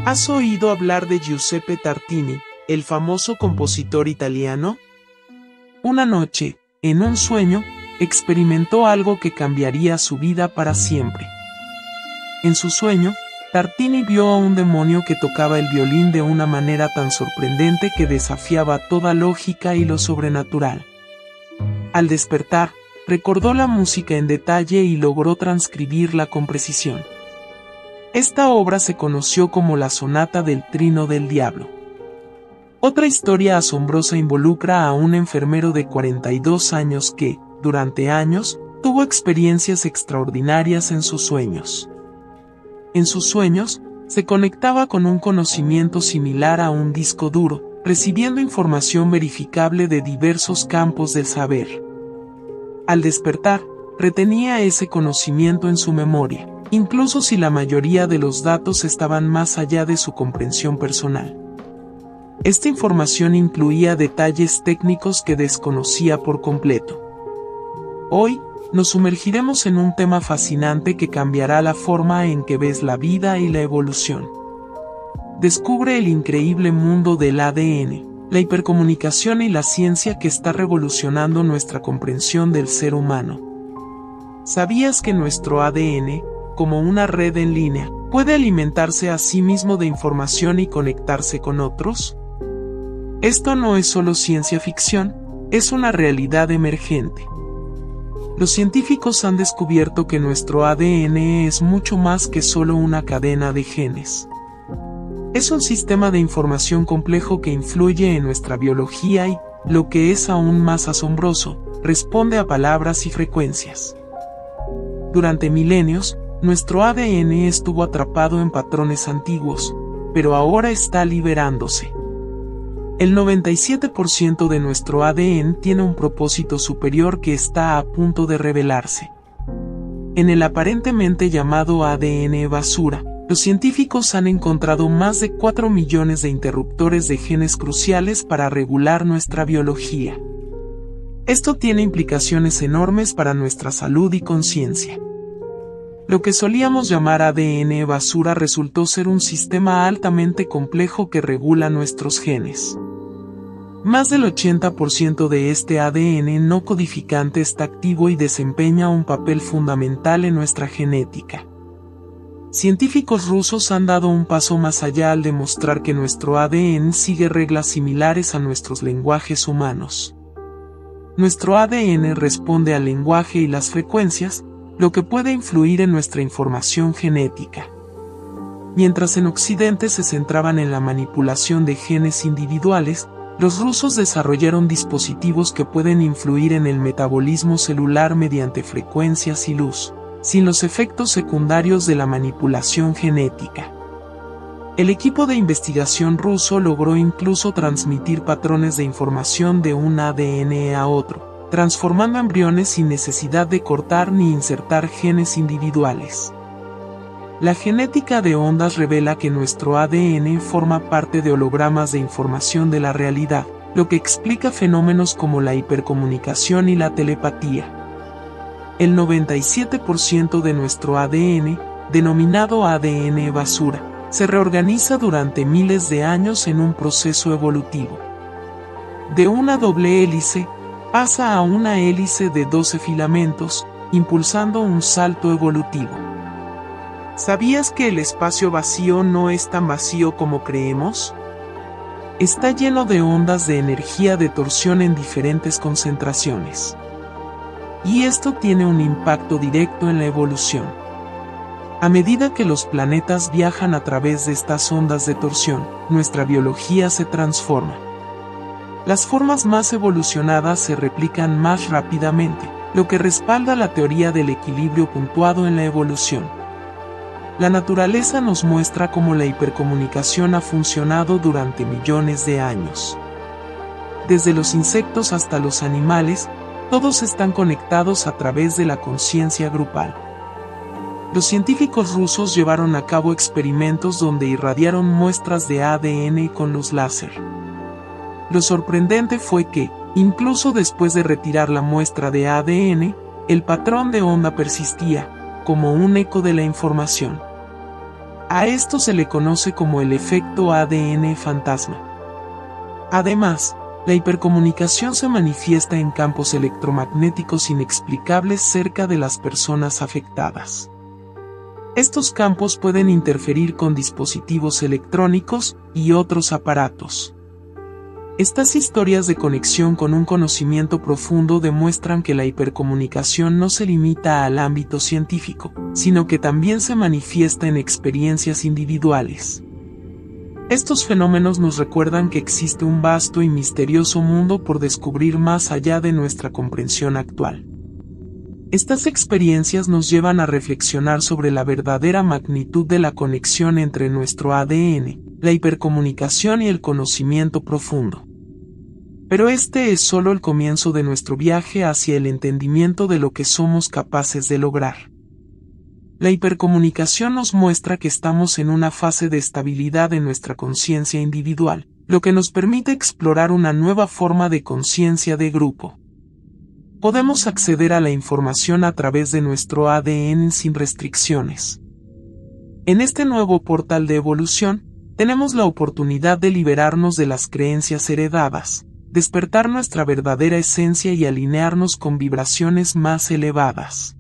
¿Has oído hablar de Giuseppe Tartini, el famoso compositor italiano? Una noche, en un sueño, experimentó algo que cambiaría su vida para siempre. En su sueño, Tartini vio a un demonio que tocaba el violín de una manera tan sorprendente que desafiaba toda lógica y lo sobrenatural. Al despertar, recordó la música en detalle y logró transcribirla con precisión. Esta obra se conoció como la Sonata del Trino del Diablo. Otra historia asombrosa involucra a un enfermero de 42 años que, durante años, tuvo experiencias extraordinarias en sus sueños. En sus sueños, se conectaba con un conocimiento similar a un disco duro, recibiendo información verificable de diversos campos del saber. Al despertar, retenía ese conocimiento en su memoria, incluso si la mayoría de los datos estaban más allá de su comprensión personal. Esta información incluía detalles técnicos que desconocía por completo. Hoy, nos sumergiremos en un tema fascinante que cambiará la forma en que ves la vida y la evolución. Descubre el increíble mundo del ADN, la hipercomunicación y la ciencia que está revolucionando nuestra comprensión del ser humano. ¿Sabías que nuestro ADN, como una red en línea, puede alimentarse a sí mismo de información y conectarse con otros? Esto no es solo ciencia ficción, es una realidad emergente. Los científicos han descubierto que nuestro ADN es mucho más que solo una cadena de genes. Es un sistema de información complejo que influye en nuestra biología y, lo que es aún más asombroso, responde a palabras y frecuencias. Durante milenios, nuestro ADN estuvo atrapado en patrones antiguos, pero ahora está liberándose. El 97% de nuestro ADN tiene un propósito superior que está a punto de revelarse. En el aparentemente llamado ADN basura, los científicos han encontrado más de 4 millones de interruptores de genes cruciales para regular nuestra biología. Esto tiene implicaciones enormes para nuestra salud y conciencia. Lo que solíamos llamar ADN basura resultó ser un sistema altamente complejo que regula nuestros genes. Más del 80% de este ADN no codificante está activo y desempeña un papel fundamental en nuestra genética. Científicos rusos han dado un paso más allá al demostrar que nuestro ADN sigue reglas similares a nuestros lenguajes humanos. Nuestro ADN responde al lenguaje y las frecuencias, lo que puede influir en nuestra información genética. Mientras en Occidente se centraban en la manipulación de genes individuales, los rusos desarrollaron dispositivos que pueden influir en el metabolismo celular mediante frecuencias y luz, sin los efectos secundarios de la manipulación genética. El equipo de investigación ruso logró incluso transmitir patrones de información de un ADN a otro, transformando embriones sin necesidad de cortar ni insertar genes individuales. La genética de ondas revela que nuestro ADN forma parte de hologramas de información de la realidad, lo que explica fenómenos como la hipercomunicación y la telepatía. El 97% de nuestro ADN, denominado ADN basura, se reorganiza durante miles de años en un proceso evolutivo. De una doble hélice, pasa a una hélice de 12 filamentos, impulsando un salto evolutivo. ¿Sabías que el espacio vacío no es tan vacío como creemos? Está lleno de ondas de energía de torsión en diferentes concentraciones. Y esto tiene un impacto directo en la evolución. A medida que los planetas viajan a través de estas ondas de torsión, nuestra biología se transforma. Las formas más evolucionadas se replican más rápidamente, lo que respalda la teoría del equilibrio puntuado en la evolución. La naturaleza nos muestra cómo la hipercomunicación ha funcionado durante millones de años. Desde los insectos hasta los animales, todos están conectados a través de la conciencia grupal. Los científicos rusos llevaron a cabo experimentos donde irradiaron muestras de ADN con luz láser. Lo sorprendente fue que, incluso después de retirar la muestra de ADN, el patrón de onda persistía, como un eco de la información. A esto se le conoce como el efecto ADN fantasma. Además, la hipercomunicación se manifiesta en campos electromagnéticos inexplicables cerca de las personas afectadas. Estos campos pueden interferir con dispositivos electrónicos y otros aparatos. Estas historias de conexión con un conocimiento profundo demuestran que la hipercomunicación no se limita al ámbito científico, sino que también se manifiesta en experiencias individuales. Estos fenómenos nos recuerdan que existe un vasto y misterioso mundo por descubrir más allá de nuestra comprensión actual. Estas experiencias nos llevan a reflexionar sobre la verdadera magnitud de la conexión entre nuestro ADN, la hipercomunicación y el conocimiento profundo. Pero este es solo el comienzo de nuestro viaje hacia el entendimiento de lo que somos capaces de lograr. La hipercomunicación nos muestra que estamos en una fase de estabilidad en nuestra conciencia individual, lo que nos permite explorar una nueva forma de conciencia de grupo. Podemos acceder a la información a través de nuestro ADN sin restricciones. En este nuevo portal de evolución, tenemos la oportunidad de liberarnos de las creencias heredadas, despertar nuestra verdadera esencia y alinearnos con vibraciones más elevadas.